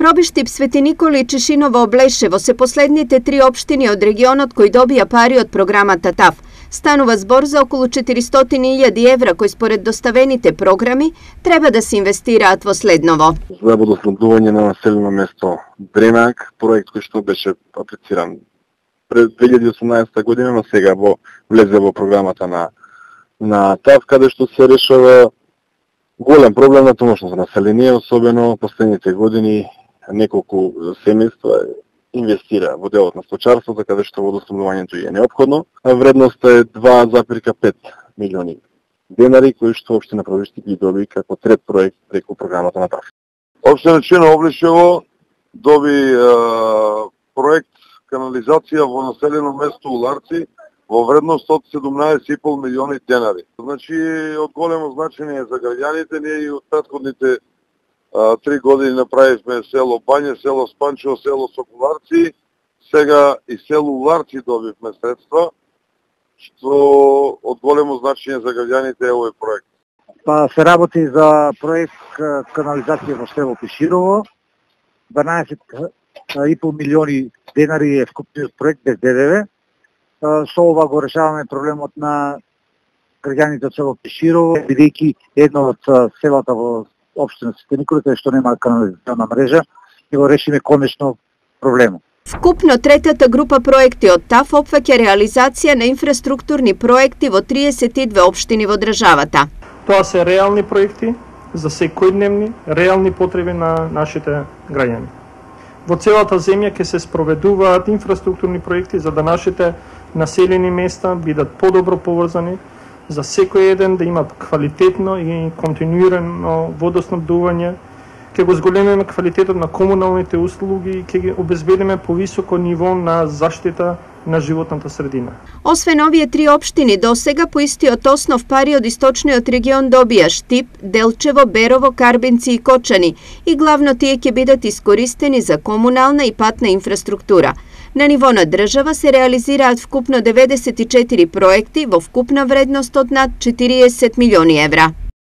Гробиштип, Свети Николи и Чешиново Облешево се последните 3 општини од регионот кои добија пари од програмата ТАФ. Станува збор за околу 400.000 евра кои според доставените програми треба да се инвестираат во следново. За водоснабдување на населено место Дренак, проект кој што беше аплициран пред 2018 година, но сега влезе во програмата на ТАФ, каде што се решава голем проблем на домашното население, особено последните години неколку семејства инвестира во делот на сточарството, каде што водоснабдувањето е неопходно. Вредноста е 2,5 милиони денари, кои што општина Гробиштип ги доби како трет проект преку програмата на ТАФ. Општина Чешиново Облешево доби проект канализација во населено место Уларци во вредност од 17,5 милиони денари. Значи, од големо значење за граѓаните. Ние и од претходните 3 години направивме село Бање, село Спанчево, село Соколарци, сега и село Уларци добивме средства, што од големо значење за граѓаните е овој проект. Се работи за проект канализација во село Пеширово. 12,5 милиони денари е вкупниот проект без ДДВ. Со ова го решаваме проблемот на граѓаните од село Пеширово, бидејќи едно од селата во општина Свети Николи, каде што нема канализациона мрежа, и го решиме конечно проблемот. Вкупно третата група проекти од ТАФ опфаќа реализација на инфраструктурни проекти во 32 општини во државата. Тоа се реални проекти за секојдневни, реални потреби на нашите граѓани. Во целата земја ќе се спроведуваат инфраструктурни проекти за да нашите населени места бидат подобро поврзани, за секој еден да има квалитетно и континуирано водоснабдување, ќе го зголемиме квалитетот на комуналните услуги и ќе ги обезбедиме повисоко ниво на заштита на животната средина. Освен овие 3 општини, досега по истиот основ пари од источниот регион добија Штип, Делчево, Берово, Карбинци и Кочани и главно тие ќе бидат искористени за комунална и патна инфраструктура. На ниво на држава се реализираат вкупно 94 проекти во вкупна вредност од над 40 милиони евра.